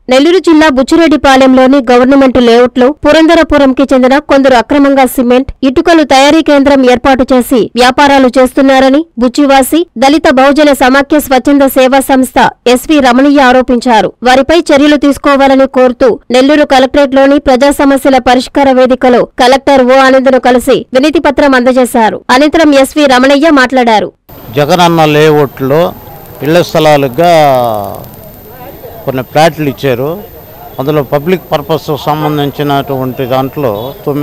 నెల్లూరు జిల్లా బుచ్చిరెడ్డిపాలెంలోని గవర్నమెంట్ లేఅవుట్లో పురంధరపురంకి చెందిన కొందరు అక్రమంగా సిమెంట్, ఇటుకలు తయారీ కేంద్రం ఏర్పాటు చేసి వ్యాపారాలు చేస్తున్నారని బుచ్చివాసి దళిత బహుజన సమాఖ్య స్వచ్ఛంద సేవా సంస్థ ఎస్వి రమణయ్య ఆరోపించారు. వారిపై చర్యలు తీసుకోవాలని కోరుతూ నెల్లూరు కలెక్టరేట్లోని ప్రజా సమస్యల పరిష్కార వేదికలో కలెక్టర్ ఓ ఆనందను కలిసి వినతి పత్రం అందజేశారు. అనంతరం ఎస్వి రమణయ్య మాట్లాడారు. జగనన్న లేఅవుట్లో ఇళ్ల స్థలాలుగా కొన్ని ప్లాట్లు ఇచ్చారు. అందులో పబ్లిక్ పర్పస్ సంబంధించినటువంటి దాంట్లో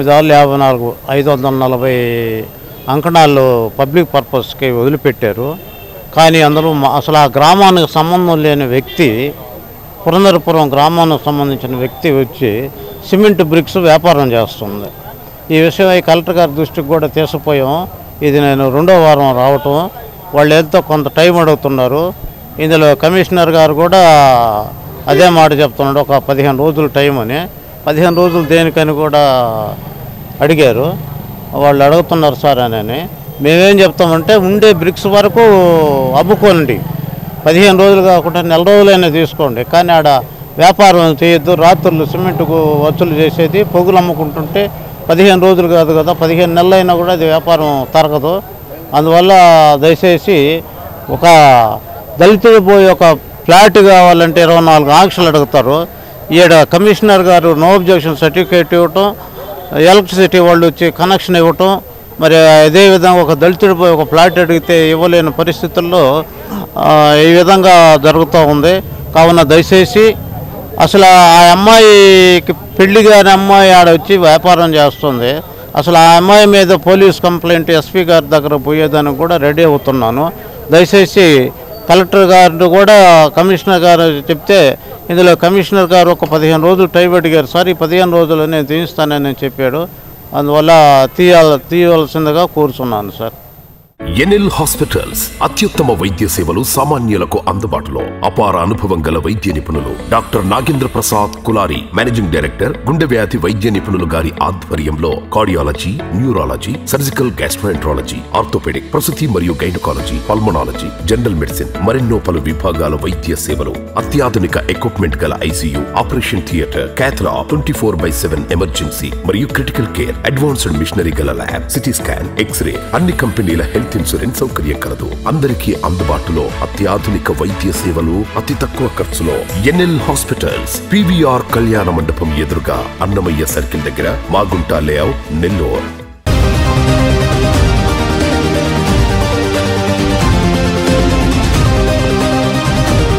954 540 అంకణాలు పబ్లిక్ పర్పస్కి వదిలిపెట్టారు. కానీ అందులో అసలు ఆ గ్రామానికి సంబంధం లేని వ్యక్తి, పురంధరపురం గ్రామానికి సంబంధించిన వ్యక్తి వచ్చి సిమెంట్ బ్రిక్స్ వ్యాపారం చేస్తుంది. ఈ విషయమై కలెక్టర్ గారి దృష్టికి కూడా తీసుకుపోయాం. ఇది నేను 2వ వారం రావటం, వాళ్ళు ఎంతో కొంత టైం అడుగుతున్నారు. ఇందులో కమిషనర్ గారు కూడా అదే మాట చెప్తున్నాడు, ఒక 15 రోజులు టైం అని. 15 రోజులు దేనికని కూడా అడిగారు. వాళ్ళు అడుగుతున్నారు సార్ అని. మేమేం చెప్తామంటే ఉండే బ్రిక్స్ వరకు అమ్ముకోండి, 15 రోజులు కాకుండా నెల రోజులైనా తీసుకోండి, కానీ ఆడ వ్యాపారం చేయొద్దు. రాత్రులు సిమెంట్కు వసూలు చేసేది పొగులు అమ్ముకుంటుంటే 15 రోజులు కాదు కదా, 15 నెలలైనా కూడా అది వ్యాపారం తరగదు. అందువల్ల దయచేసి ఒక దళితుడు పోయి ఒక ఫ్లాట్ కావాలంటే 24 ఆంక్షలు అడుగుతారు. ఈడ కమిషనర్ గారు నో అబ్జెక్షన్ సర్టిఫికేట్ ఇవ్వటం, ఎలక్ట్రిసిటీ వాళ్ళు వచ్చి కనెక్షన్ ఇవ్వటం, మరి అదేవిధంగా ఒక దళితుడు పోయి ఒక ఫ్లాట్ అడిగితే ఇవ్వలేని పరిస్థితుల్లో ఈ విధంగా జరుగుతూ ఉంది. కావున దయచేసి అసలు ఆ అమ్మాయికి పెళ్లి కాని అమ్మాయి ఆడ వచ్చి వ్యాపారం చేస్తుంది. అసలు ఆ అమ్మాయి మీద పోలీస్ కంప్లైంట్ ఎస్పీ గారి దగ్గర పోయేదానికి కూడా రెడీ అవుతున్నాను. దయచేసి కలెక్టర్ గారు కూడా కమిషనర్ గారు చెప్తే, ఇందులో కమిషనర్ గారు ఒక 15 రోజులు టైం అడిగారు. సార్ ఈ 15 రోజులు నేను తీస్తానని చెప్పాడు. అందువల్ల తీయవలసిందిగా కోరుతున్నాను సార్. ఎన్ఎల్ హాస్పిటల్స్ అత్యుత్తమ వైద్య సేవలు సామాన్యులకు అందుబాటులో. అపార అనుభవం గల వైద్య నిపుణులు doctor Nagendra Prasad Kulari, managing director, గుండె వ్యాధి వైద్య నిపుణులు గారి ఆధ్వర్యంలో cardiology, neurology, surgical gastroenterology, orthopaedic, ప్రసూతి మరియు గైనకాలజీ, పల్మనాలజీ, జనరల్ మెడిసిన్ మరెన్నో పలు విభాగాల వైద్య సేవలు. అత్యాధునిక ఎక్విప్మెంట్ గల ICU, operation theatre, cath lab, 24/7 emergency మరియు క్రిటికల్ కేర్, అడ్వాన్స్డ్ మిషనరీ గల ల్యాబ్, సిటీ స్కాన్, ఎక్స్రే, అన్ని కంపెనీల హెల్త్ ఇన్సూరెన్స్ సౌకర్యం కలదు. అందరికీ అందుబాటులో అత్యాధునిక వైద్య సేవలు అతి తక్కువ ఖర్చులో. ఎన్ఎల్ హాస్పిటల్స్, పివిఆర్ కళ్యాణ మండపం ఎదురుగా, అన్నమయ్య సర్కిల్ దగ్గర, మాగుంట లేఅవుట్, నెల్లూరు.